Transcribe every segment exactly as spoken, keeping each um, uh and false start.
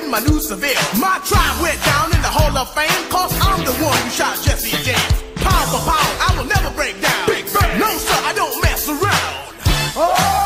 in my new Seville. My tribe went down in the Hall of Fame, cause I'm the one who shot Jesse James. Pound for pound, I will never break down. Big Bang. No sir, I don't mess around. Oh!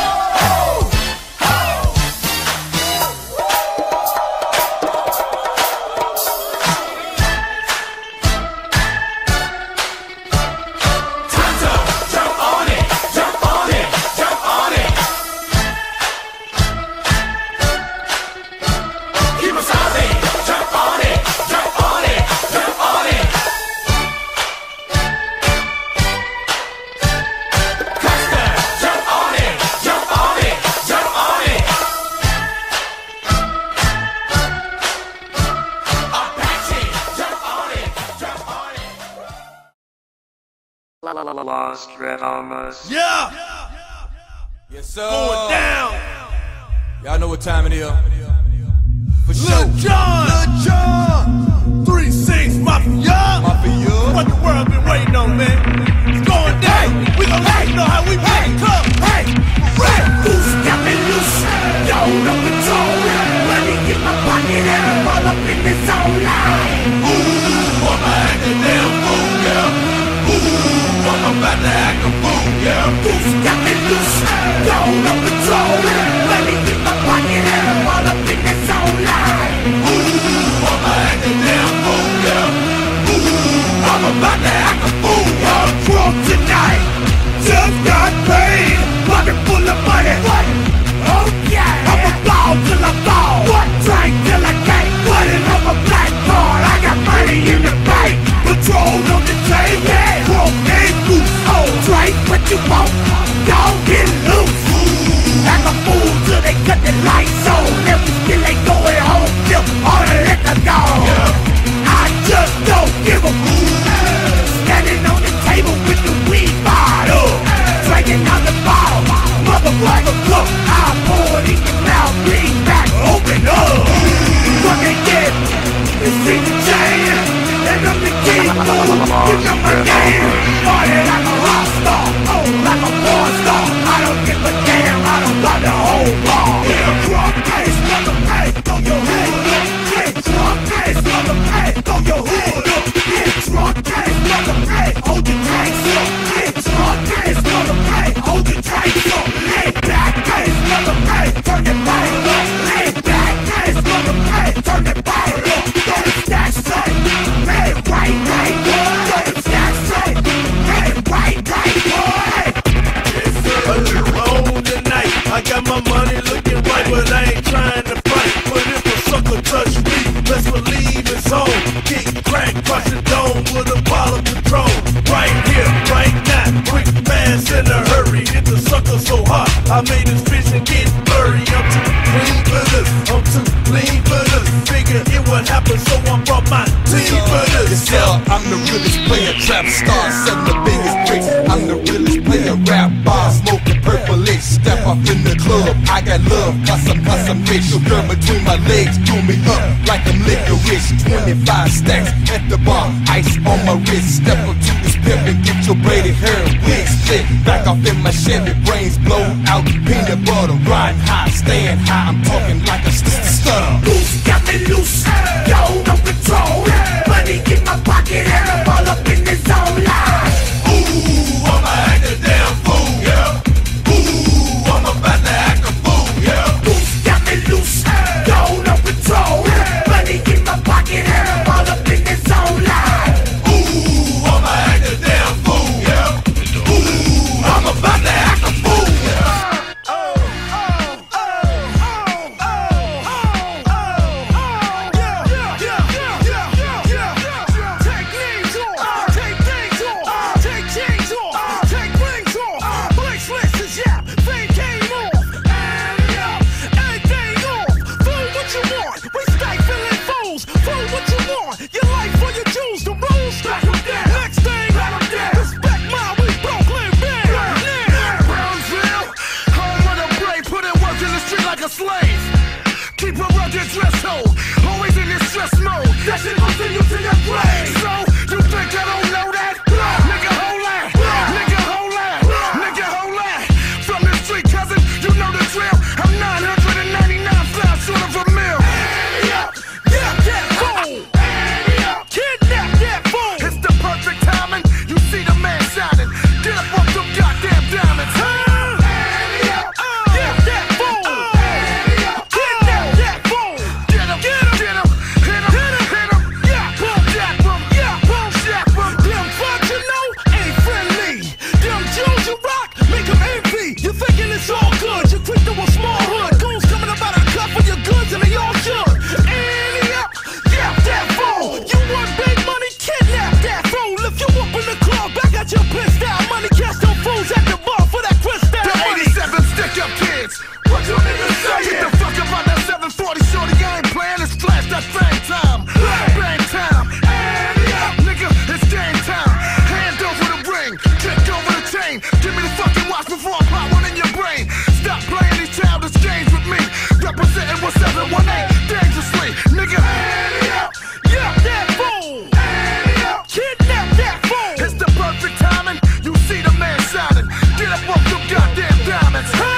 Lost Rhythms. Yeah! Yes, sir. Going down! Y'all know what time it is. For Lil sure. John! Lil John! three six Mafia! Mafia. What the world been waiting on, man? It's going down! Hey. We gon' let you know how we make it come! Hey! Right! Loose, got me loose! Yo, no control! Money in my pocket and I'm all up in this own line! Ooh, I'm acting damn fool, yeah! Ooh, I'm about to act a fool, yeah. Goose got me loose, yo, no control. Money in my pocket and I'm all up in this own line. Ooh, I'm acting damn fool, yeah. Ooh, I'm about to act a fool, yeah. I'm drunk tonight, just got paid. Pocket full of money, what? Oh yeah. I'ma ball till I fall. What? Drink till I can't. Put it on my black card. I got money in the bank. Patrol on the train, yeah. Broke and loose, oh, drink what you want, don't get loose. Act a fool till they cut the lights on. If we still ain't going home, till all the liquor gone. I just don't give a fool. Standing on the table with the weed bottle, drinking out the bottle. Motherfucker, look, I pour it in your mouth, lean back, open up. Fucking get it's in the chain. And I'm the king, oh, you know my name. Started like a rock star, oh, like a porn star. I don't give a damn, I don't got the whole bar. Yeah, drunk ass, mother, hey, throw your head up. Yeah, drunk ass, mother, hey, throw your head up. Yeah, drunk ass, mother, hey, hold your tanks up. Yeah, drunk ass, mother, hey, hold your tanks up. Lay back, ass, mother, hey, turn it back up. Lay back, ass, mother, hey, turn it back up. Don't stack straight. Hey, right, right, boy. That's right. Hey, right, right, boy. A little on tonight. I got my money looking right, but I ain't trying to fight. But if a sucker touch me, let's believe it's on. Get cracked, crush the dome with a ball of control. Right here, right now, quick, fast, in a hurry. Hit the sucker so hot, I made his vision get blurry. I'm too clean for this, I'm too clean for this. Figure it would happen, so I brought my team for this. Yeah, I'm the realest player, trap star, selling the biggest tricks. I'm the realest player, rap bar, smoking purple licks. Step up in the club, I got love, cause I'm, cause I'm rich. Your girl between my legs, do me up like I'm licorice. twenty-five stacks at the bar, ice on my wrist. Step up to this pimp and get your braided hair and wig split. Back off in my Chevy, brains blow out, peanut butter, riding high, staying high. I'm talking like a stutter. Loose, got me loose, yo, no control. Money in my pocket and I'm all up in this own line. Ooh, I'ma act a damn fool, yeah. Ooh, I'm about to act a fool, yeah. Loose, got me loose, yo, no control. Money in my pocket and I'm all up in this own line. Ooh, I'ma act a damn fool, yeah. Ooh, I'm about to act a fool, yeah. A slave, keep a rugged dress code, always in this stress mode. That shit gon' send you to your grave. So you think I don't know that? Nigga, hold that. Nigga, hold that. Nigga, hold that. From the street, cousin, you know the drill. I'm nine hundred ninety-nine fly short of a mill. nigga. Yeah, that fool. Kidnap that fool. It's the perfect timing. You see the man shining. Get up off your goddamn diamonds. Huh?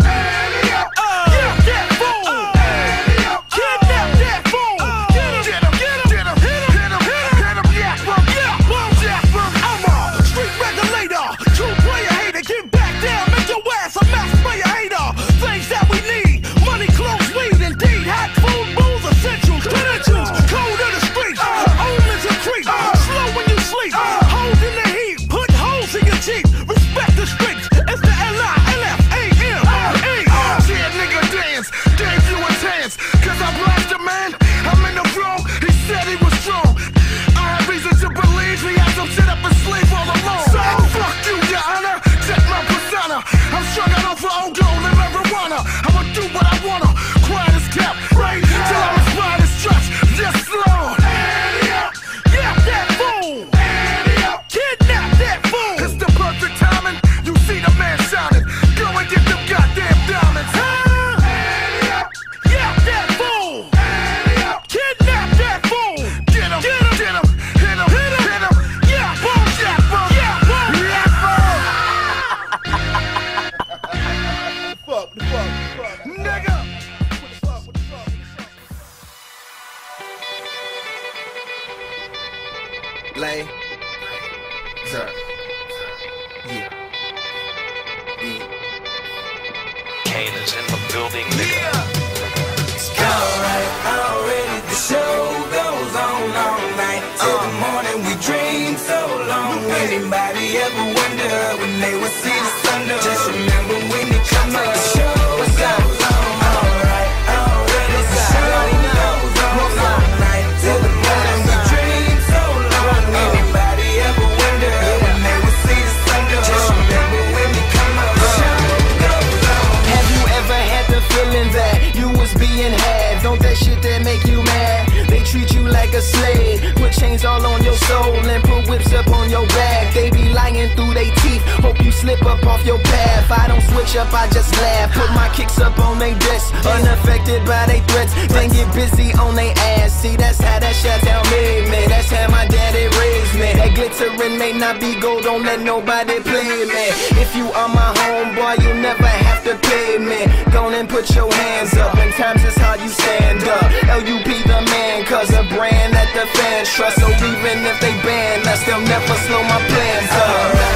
Lay, sir, yeah, yeah. Kane is in the building, nigga. Yeah. Alright, already the show goes on all night till the morning. We dream so long. Anybody ever wonder when they would see the sun? Just remember when you come up, the show goes on. Alright, already the show goes on all night till the morning. We dream so long. Anybody ever wonder when they would see the sun? Just remember when you come up, the show goes on. Have you ever had the feeling that you was being had? Don't that shit that make you mad? They treat you like a slave, put chains all on your soul and put whips up on your back. They be lying through they teeth, hope you slip up off your path. I don't switch up, I just laugh, put my kicks up on they desk, unaffected by they threats. Then get busy on they ass. See, that's how that shit down made me. That's how my daddy raised me. That glittering may not be gold, don't let nobody play me. If you are my homeboy, you never have to pay me. Go and put your hands up, and times is how you stand up. L U P the man, cause a brand that the fans trust. So even if they ban us, they'll never slow my plans up.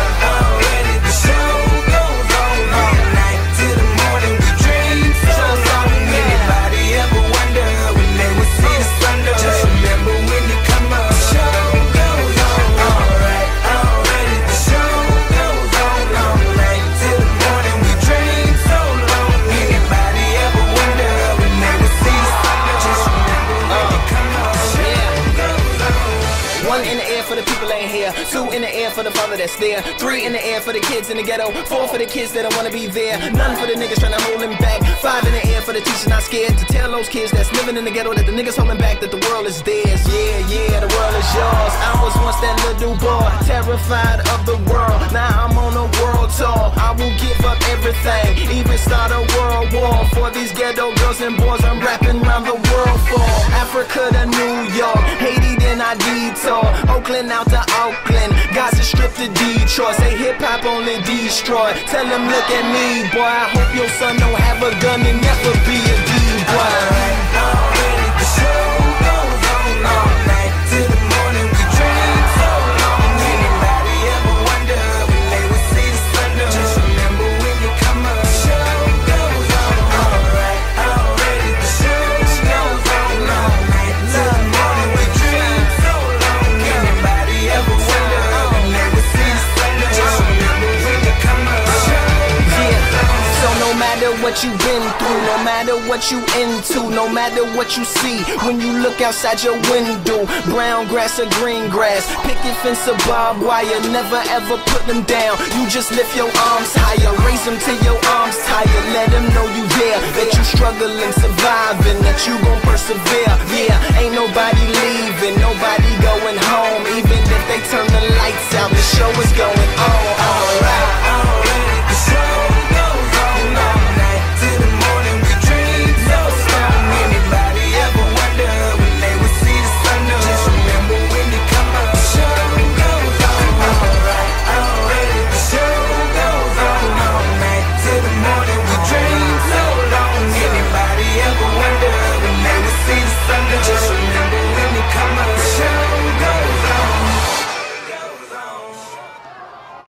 Already the show goes on all night till the morning. We dream so long. Anybody ever wonder when they would see the sun? Just remember when you come up, the show goes on. Alright, already the show goes on all night till the morning. We dream so long. Anybody ever wonder when they would see the sun? Just remember when you come up, the show goes on. One in the air for the people ain't here. Two in the air for the father that's there. Three in the air for the kids in the ghetto. Four for the kids that don't wanna be there. None for the niggas trying to hold them back. Five in the air for the teachers not scared to tell those kids that's living in the ghetto that the niggas holding back that the world is theirs. Yeah, yeah, the world is yours. I was once that little boy, terrified of the world. Now I'm on a world tour. I will give up everything, even start a world war for these ghetto girls and boys. I'm rapping around the world for Africa to New York, Haiti then I detour, Oakland out to Auckland, Gaza Strip to Detroit. Say hip hop only destroy. Tell them look at me, boy. I hope your son don't have a gun and never be a D-boy. Alright, already the show goes on all night till the morning. We dream so long. Anybody ever wonder when they would see the sun? Just remember when you come up, the show goes on. Alright, already the show goes on all night till the morning. We dream so long. Anybody ever wonder when they would see the sun? Just remember when you come up, the show goes on. So no matter what you've been through, no matter what you into, no matter what you see, when you look outside your window, brown grass or green grass, picket fence or barbed wire, never ever put them down. You just lift your arms higher, raise them till your arms tired. Let them know you there, that you struggling, surviving, that you gon' persevere. Yeah, ain't nobody